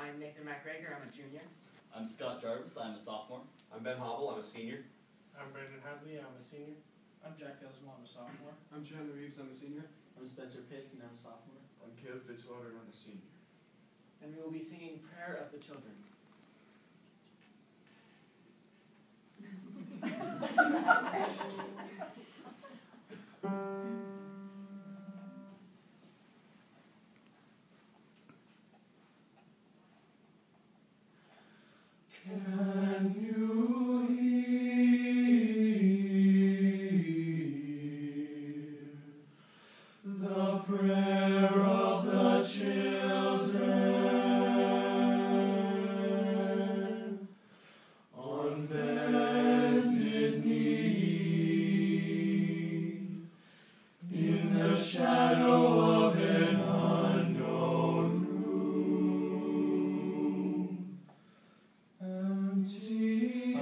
I'm Nathan McGregor, I'm a junior. I'm Scott Jarvis, I'm a sophomore. I'm Ben Hobble, I'm a senior. I'm Brandon Hadley, I'm a senior. I'm Jack Elsmo, I'm a sophomore. I'm Chandler Reeves, I'm a senior. I'm Spencer Piskin, I'm a sophomore. I'm Caleb Fitzwater, and I'm a senior. And we will be singing Prayer of the Children. Can you hear the prayer of the children on bended knee in the shadow of an unknown room? Empty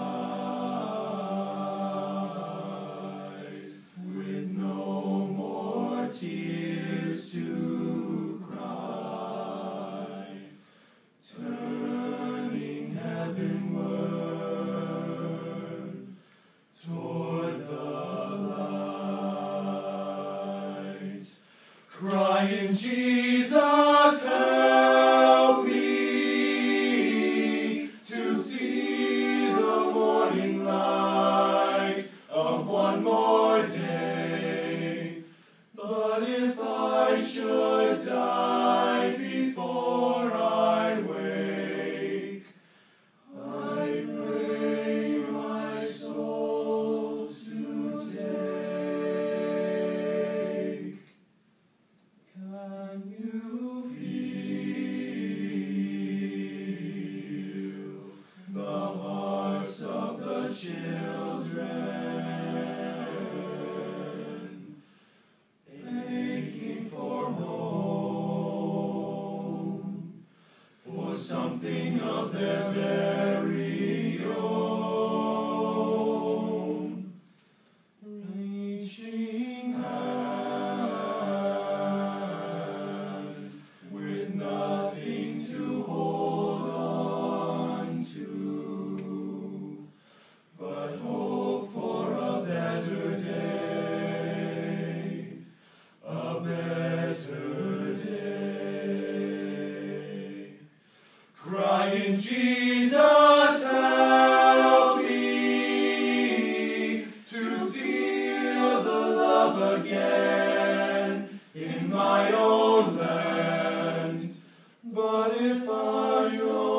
eyes, with no more tears to cry, turning heavenward toward the light, crying, Jesus, help me to see the morning light of one more day. But if I should die before I wake, I pray my soul to take. Can you feel the hearts of the children aching for home, for something of their very own, reaching hands with nothing to hold on to, but hope for a better day, a better day. Crying, Jesus, help me to seal the love again in my own land. But if I